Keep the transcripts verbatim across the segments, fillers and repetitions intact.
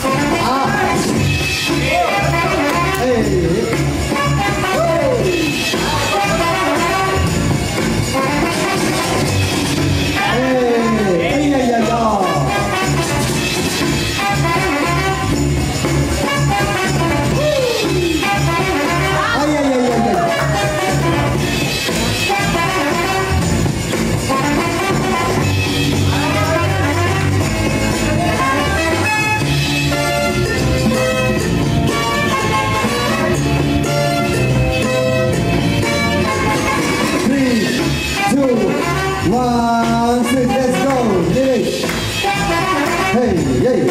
One, six, let's go, Nivesh. Hey, hey.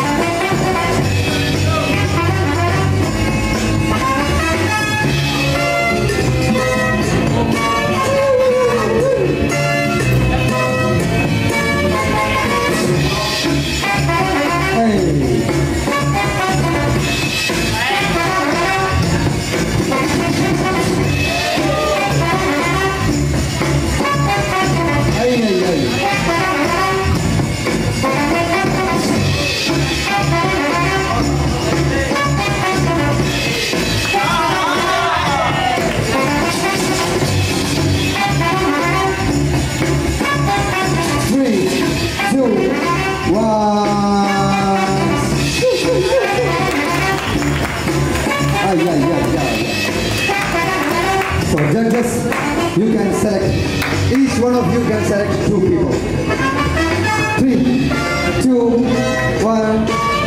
So judges, you can select, each one of you can select two people. Three, two, one.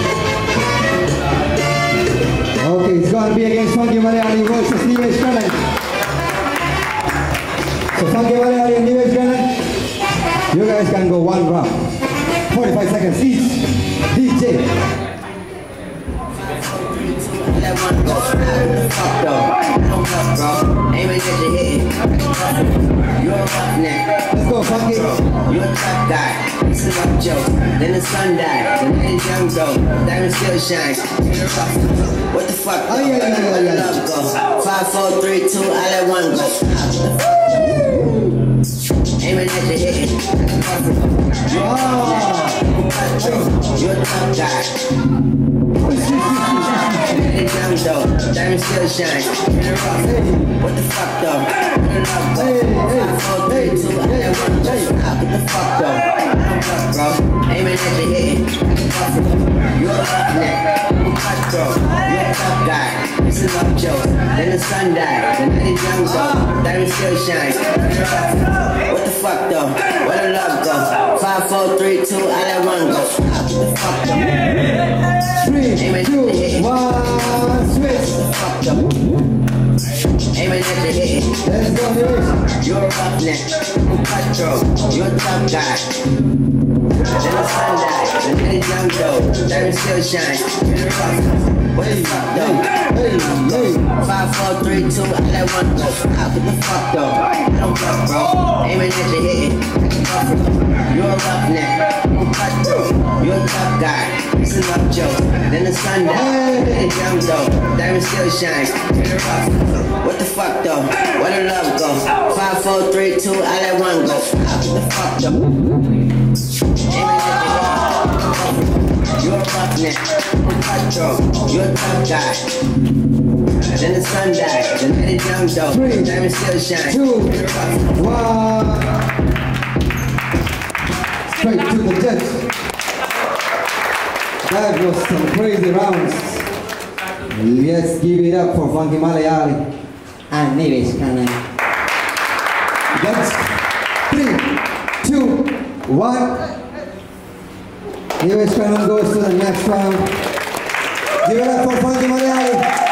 Okay, it's going to be against FunkyMalayali versus Nivesh. So FunkyMalayali and Nivesh, you guys can go one round. forty-five seconds each. D J. That one go, fuck though, don't fuck bro, aim it at your head, you're a roughneck, let's go Funky, you're a tough guy, this is a joke, then the sun died, the night is young though, diamond still shines, what the fuck, oh, yeah, yeah, yeah, yeah, yeah. Love go, five, four, three, two, I let one go, aim it at your head, you're a roughneck, you're a tough guy. Young though, diamond still shine. What the fuck though? Hey, hey, hey, hey, what the fuck though? Bro, aiming at your head. You're a roughneck, cutthroat. You're a tough guy. This is no joke. Then the sun died. The night is young though, diamond still shine. What the fuck though? Where the love go? Five, four, three, two, I let one go. What the fuck though? Three, two, one, switch. Aiming at your head. Let's go, Nivesh. You're a roughneck, cutthroat. You're a tough guy. Then the sun died, the night is young though, diamond still shine. What the fuck though? Hey, hey. Five, four, three, two, I let one go. What the fuck though? Don't fuck bro. Aiming at your head. You're a roughneck, cutthroat. You're a tough guy. This is no joke. Then the sun died, the night is young though, diamond still shine. What the fuck though? Where the love go? Five, four, three, two, I let one go. What the fuck though? You're a roughneck, cutthroat. You're a tough guy. Then the sun died, the night is young though, diamond still shine. Two, one. Straight to the judge. That was some crazy rounds. Let's give it up for FunkyMalayali and Nivesh. That's three, two, one. Nivesh goes to the next round. Give it up for FunkyMalayali.